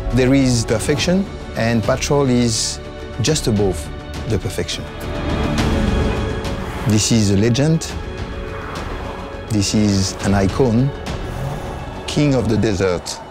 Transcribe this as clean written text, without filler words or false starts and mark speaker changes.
Speaker 1: There is perfection, and Patrol is just above the perfection. This is a legend. This is an icon, king of the desert.